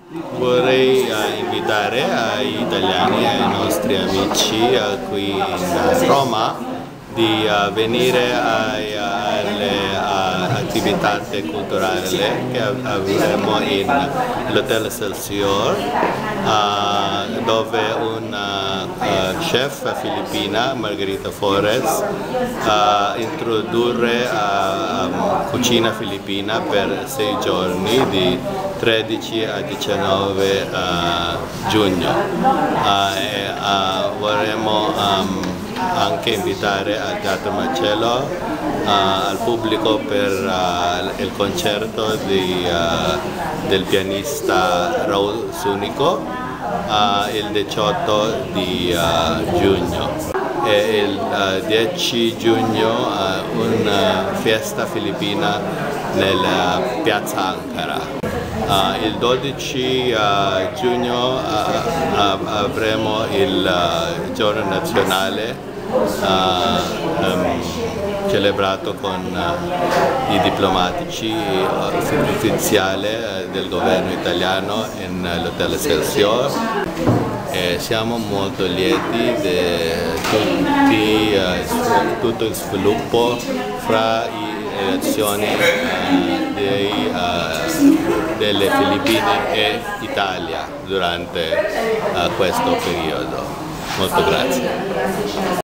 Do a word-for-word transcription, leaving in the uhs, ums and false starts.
Vorrei uh, invitare gli italiani, ai nostri amici uh, qui in Roma di uh, venire ai, alle uh, attività culturali che avremo nell'Hotel Excelsior, uh, dove una uh, chef filippina, Margarita Flores, uh, introdurre uh, um, cucina filippina per sei giorni di tredici a diciannove uh, giugno. Uh, e, uh, vorremmo um, anche invitare al Teatro Marcello uh, al pubblico per uh, il concerto di, uh, del pianista Raul Zunico uh, il diciotto di uh, giugno. E il uh, dieci giugno uh, una festa filippina nella piazza Ankara. Uh, il dodici uh, giugno uh, uh, avremo il uh, giorno nazionale uh, um, celebrato con uh, i diplomatici uh, ufficiali uh, del governo italiano nell'Hotel Excelsior. E siamo molto lieti di uh, tutto il sviluppo fra le relazioni uh, dei, uh, delle Filippine e Italia durante uh, questo periodo. Molto grazie.